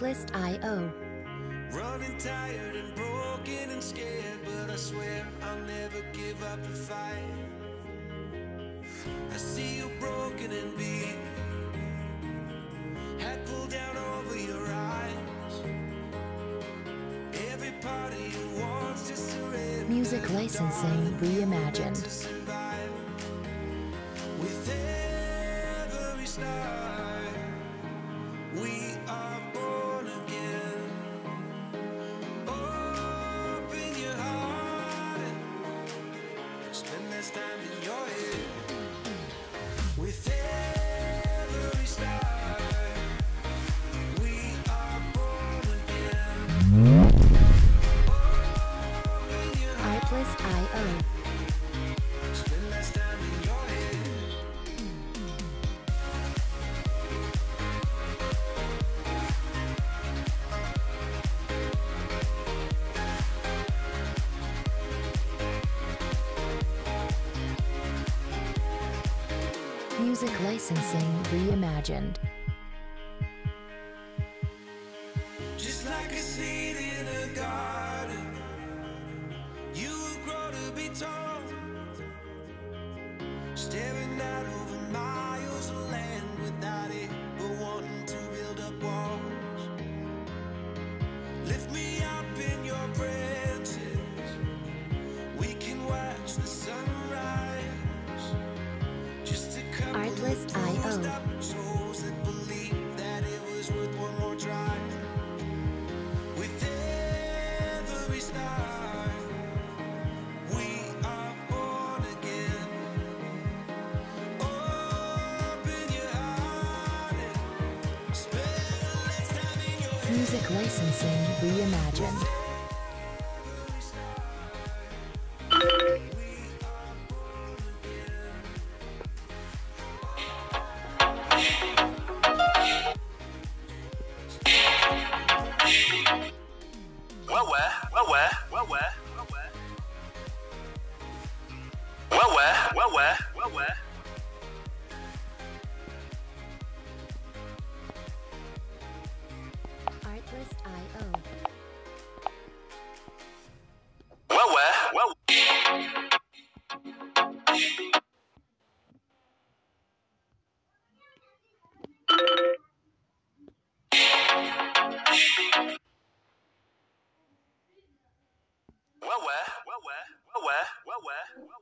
Artlist.io. Running tired and broken and scared, but I swear I'll never give up the fight. I see you broken and beat, head pulled down over your eyes. Every part of you wants to surrender. Music licensing reimagined. With every start, we are born again. Open your heart and spend less time in your head. With every start, we are born again. Open your heart, Artlist.io. spend less time in your head. Music licensing reimagined. Just like a seed in a garden, you will grow to be tall, staring out over miles of land without it, but wanting to build up walls. Lift me up in your branches, we can watch the sunrise. Just a couple of Artlist.io. bruised up souls that believe that it was worth one more try. With every star, we are born again. Open your heart and spend less time in your head. Music licensing reimagined. Every star, we are born again. Artlist.io. Well,